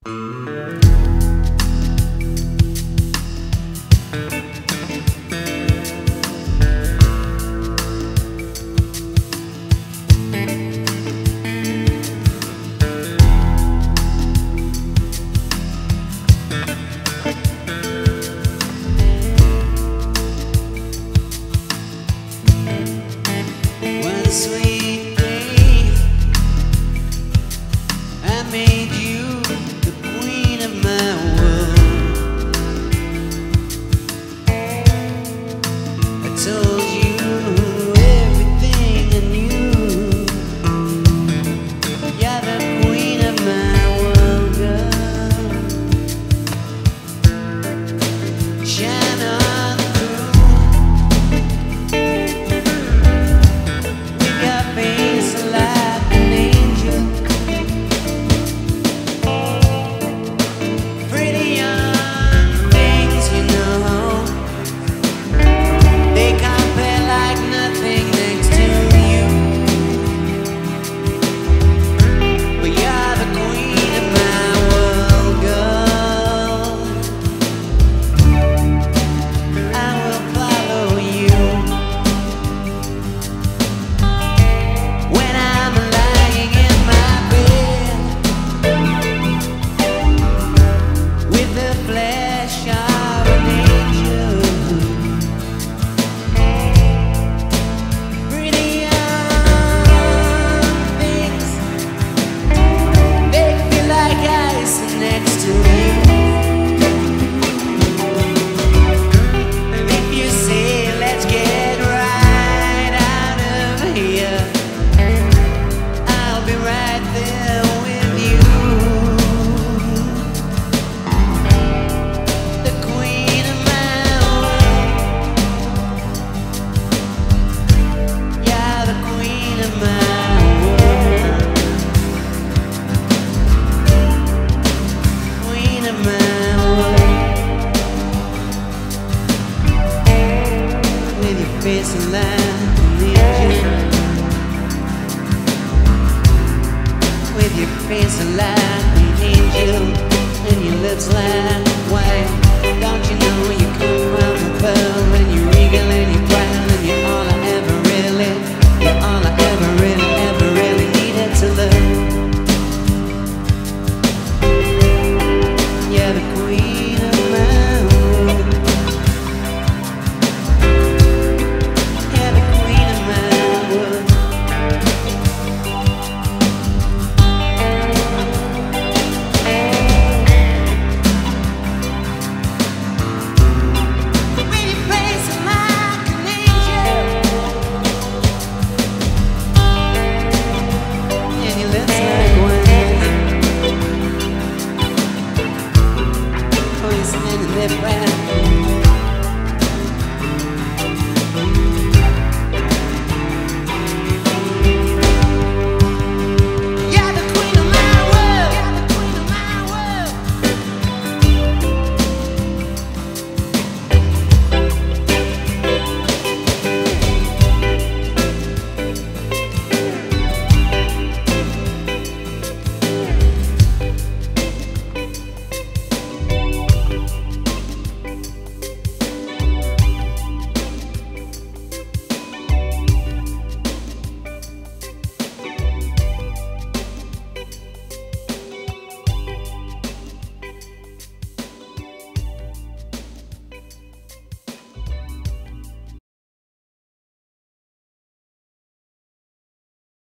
One sweet day, I made you the queen of my world. I told you everything I knew. You're the queen of my world, girl. Shine on through. Face like an angel, pretty young things, you know. They compare like nothing next to you. But you're the queen of my world, girl. I will follow you. Next to you, if you say let's get right out of here, I'll be right there with you. The queen of my world, yeah, the queen of my face like an angel, with your face like an angel, and your lips like wine. Don't you know?